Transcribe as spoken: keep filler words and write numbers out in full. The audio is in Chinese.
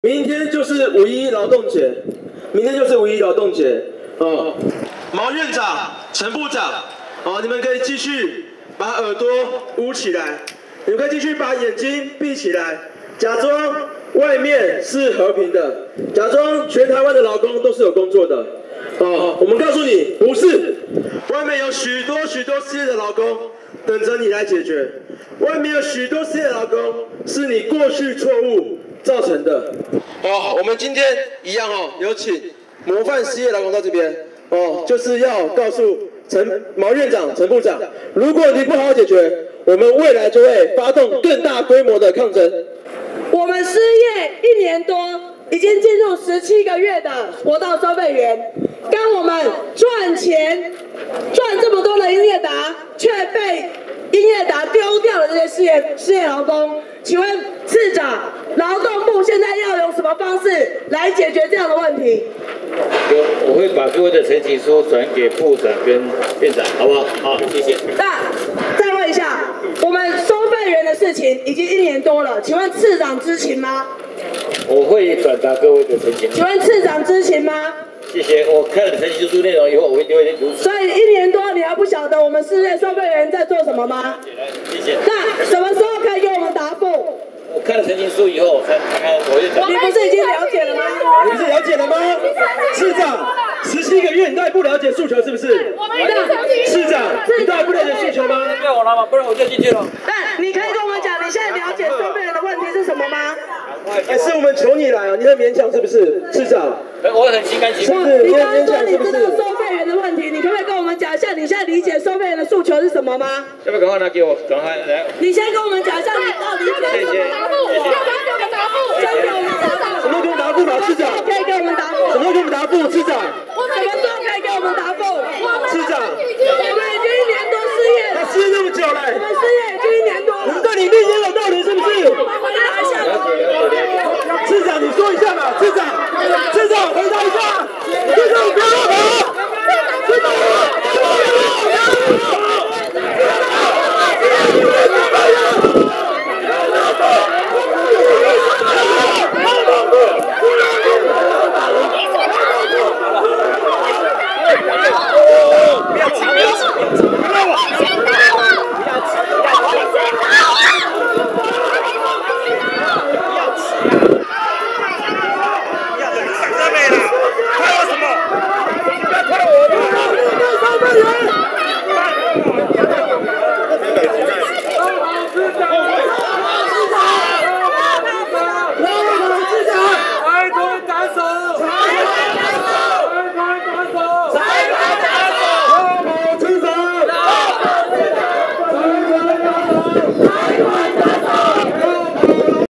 明天就是五一劳动节，明天就是五一劳动节哦。毛院长、陈部长，哦，你们可以继续把耳朵捂起来，你们可以继续把眼睛闭起来，假装外面是和平的，假装全台湾的劳工都是有工作的。哦，我们告诉你，不是，外面有许多许多失业的劳工等着你来解决，外面有许多失业的劳工是你过去错误造成的。哦，我们今天一样哦，有请模范失业劳工到这边哦，就是要告诉陈毛院长、陈部长，如果你不好好解决，我们未来就会发动更大规模的抗争。 我们失业一年多，已经进入十七个月的活动收费员，跟我们赚钱赚这么多的英业达，却被英业达丢掉了这些失业失业劳工，请问次长，劳动部现在要用什么方式来解决这样的问题？ 有，我会把各位的陈情书转给部长跟院长，好不好？好，谢谢。 那再问一下，我们收费员的事情已经一年多了，请问次长知情吗？ 我会转达各位的陈情。 请问次长知情吗？ 谢谢，我看了陈情书内容以后，我一定会如实。 所以一年多你还不晓得我们失业收费员在做什么吗？ 谢谢。 那什么时候可以给我们答复？ 我看了陈情书以后，才看看我会转。 你不是已经了解了吗？ 你不是了解了吗？市长，十七个月你都还不了解诉求是不是？ 我们的市长，你都还不了解诉求吗？ 不要我拿嘛，不然我就进去了。 但你可以跟我们讲，你现在了解收费员的问题是什么吗？ 哎，是我们求你来啊，你很勉强是不是？市长， 我很心甘情愿。 是， 你你刚刚说你很勉强是不是？ 知道收费员的问题，你可不可以跟我们讲一下，你现在理解收费员的诉求是什么吗？ 要不要赶快拿给我？赶快来。 你先跟我们讲一下你到底谢谢。 答复，要不要给我们答复？先给我们答复。 什么给我们答复吧，市长？ 可以给我们答复。 什么给我们答复，市长？ 什么时候可以给我们答复？ 市长， 我们已经一年多失业了， 他失业这么久了， 我们失业已经一年多了。 我们对你命也有道理是不是？ 我们拿一下。 市长，你说一下吧，市长，市